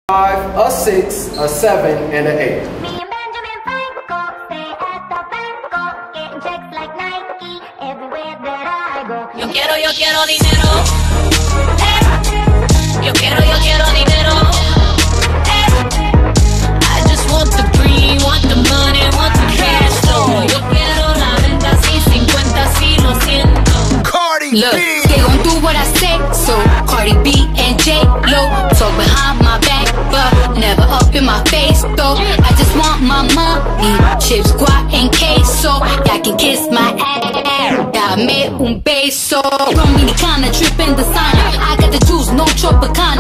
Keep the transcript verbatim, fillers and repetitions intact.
Five, a six, a seven, and an eight. Me and Benjamin Franco stay at the banco, getting checks like Nike everywhere that I go. Yo quiero, yo quiero dinero. Eh. Yo quiero, yo quiero dinero. Eh. I just want the green, want the money, want the cash flow. Yo quiero la venta, sí, cincuenta, sí, lo siento. Cardi Look, B. they gon' do what I say, so Cardi B and J-Lo talk behind my back, but never up in my face, though. I just want my money, chips, guac, and queso. Y'all can kiss my ass, dame un beso. Dominicana, trip in the sauna. I got the juice, no Tropicana.